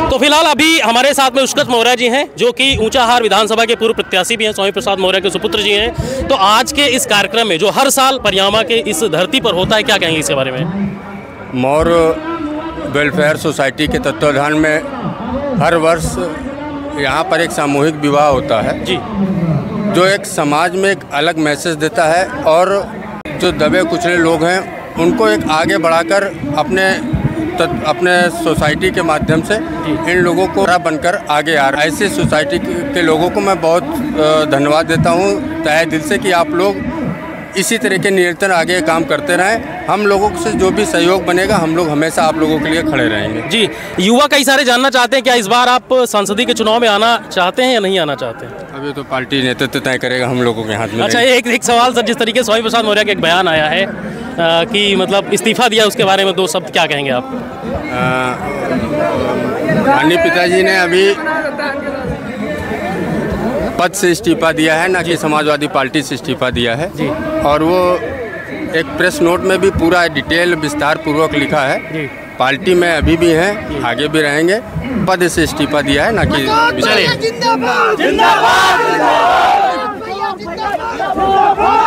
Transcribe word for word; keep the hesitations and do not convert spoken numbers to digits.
तो फिलहाल अभी हमारे साथ में उशकत मौर्य जी हैं, जो कि ऊंचाहार विधानसभा के पूर्व प्रत्याशी भी हैं, स्वामी प्रसाद मौर्य के सुपुत्र जी हैं। तो आज के इस कार्यक्रम में जो हर साल परियामा के इस धरती पर होता है, क्या कहेंगे इसके बारे में? मौर्य वेलफेयर सोसाइटी के तत्वाधान में हर वर्ष यहाँ पर एक सामूहिक विवाह होता है जी, जो एक समाज में एक अलग मैसेज देता है और जो दबे कुचले लोग हैं उनको एक आगे बढ़ाकर अपने अपने सोसाइटी के माध्यम से इन लोगों को बनकर आगे आ रहा है। ऐसी सोसाइटी के लोगों को मैं बहुत धन्यवाद देता हूँ तहे दिल से कि आप लोग इसी तरह के निरंतर आगे काम करते रहें। हम लोगों से जो भी सहयोग बनेगा हम लोग हमेशा आप लोगों के लिए खड़े रहेंगे। जी, युवा कई सारे जानना चाहते हैं, क्या इस बार आप संसदीय के चुनाव में आना चाहते हैं या नहीं आना चाहते हैं? अभी तो पार्टी नेतृत्व तय करेगा, हम लोगों के हाथ में। अच्छा, एक एक सवाल सर, जिस तरीके से स्वामी प्रसाद मौर्य का एक बयान आया है आ, कि मतलब इस्तीफा दिया, उसके बारे में दो शब्द क्या कहेंगे आप? माननीय पिताजी ने अभी पद से इस्तीफा दिया है, ना कि समाजवादी पार्टी से इस्तीफा दिया है जी। और वो एक प्रेस नोट में भी पूरा डिटेल विस्तार पूर्वक लिखा है जी। पार्टी में अभी भी हैं, आगे भी रहेंगे। पद से इस्तीफा दिया है, ना कि। चलिए।